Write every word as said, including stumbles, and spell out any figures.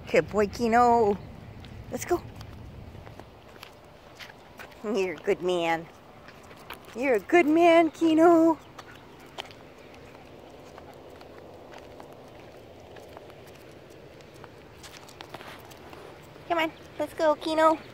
Good boy, Kino. Let's go. You're a good man. You're a good man, Kino. Come on, let's go, Kino.